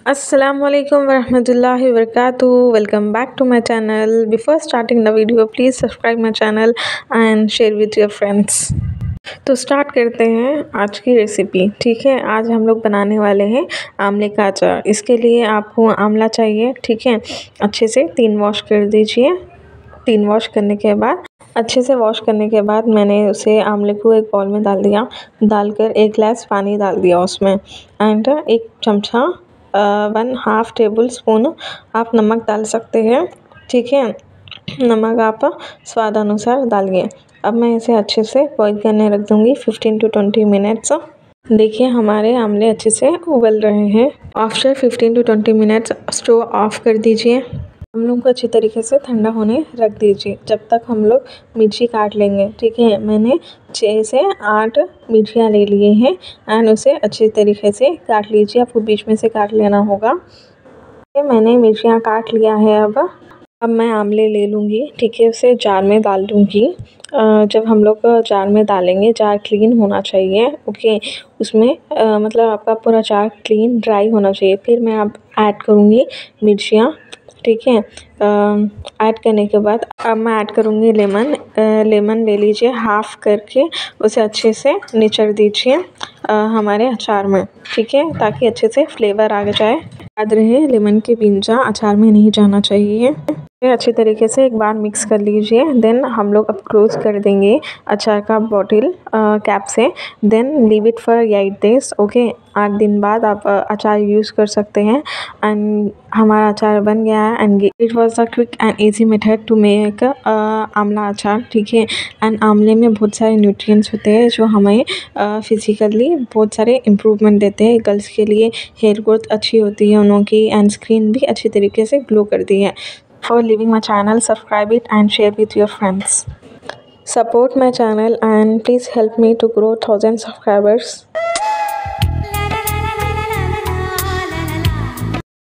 Assalamualaikum warahmatullahi wabarakatuh. Welcome back to my channel. Before starting the video, please subscribe my channel and share with your friends. तो start करते हैं आज की recipe. ठीक है, आज हम लोग बनाने वाले हैं आंवले का अचार। इसके लिए आपको आंवला चाहिए। ठीक है, अच्छे से 3 वॉश कर दीजिए। 3 वॉश करने के बाद अच्छे से वॉश करने के बाद मैंने उसे आंवले को एक बाउल में डाल दिया। डालकर 1 गिलास पानी डाल दिया उसमें एंड 1 चमचा 1/2 टेबल स्पून आप नमक डाल सकते हैं। ठीक है, नमक आप स्वाद अनुसार डालिए। अब मैं इसे अच्छे से बॉईल करने रख दूँगी 15 to 20 मिनट्स। देखिए हमारे आंवले अच्छे से उबल रहे हैं। After 15 to 20 minutes stove off कर दीजिए। हम लोग को अच्छी तरीके से ठंडा होने रख दीजिए। जब तक हम लोग मिर्ची काट लेंगे। ठीक है, मैंने 6 से 8 मिर्चियाँ ले लिए हैं एंड उसे अच्छी तरीके से काट लीजिए। आपको बीच में से काट लेना होगा। मैंने मिर्चियाँ काट लिया है। अब मैं आंवले ले लूँगी। ठीक है, उसे जार में डाल दूँगी। जब हम लोग जार में डालेंगे, जार क्लीन होना चाहिए। ओके, उसमें मतलब आपका पूरा जार क्लीन ड्राई होना चाहिए। फिर मैं अब ऐड करूँगी मिर्चियाँ। ठीक है, ऐड करने के बाद अब मैं ऐड करूँगी लेमन। लेमन ले लीजिए हाफ़ करके, उसे अच्छे से निचोड़ दीजिए हमारे अचार में। ठीक है, ताकि अच्छे से फ्लेवर आ जाए। याद रहे लेमन के बिंजा अचार में नहीं जाना चाहिए। अच्छी तरीके से एक बार मिक्स कर लीजिए। देन हम लोग अब क्लोज कर देंगे अचार का बॉटल कैप से। Then leave it for 8 days. Okay, 8 दिन बाद आप अचार यूज़ कर सकते हैं एंड हमारा अचार बन गया है। And it was a quick and easy method to make amla achar. ठीक है, एंड आंवले में बहुत सारे न्यूट्रिएंट्स होते हैं जो हमें फिजिकली बहुत सारे इम्प्रूवमेंट देते हैं। गर्ल्स के लिए हेयर ग्रोथ अच्छी होती है उनों की एंड स्किन भी अच्छी तरीके से ग्लो करती है। For leaving my channel, subscribe it and share with your friends. Support my channel and please help me to grow 1000 subscribers.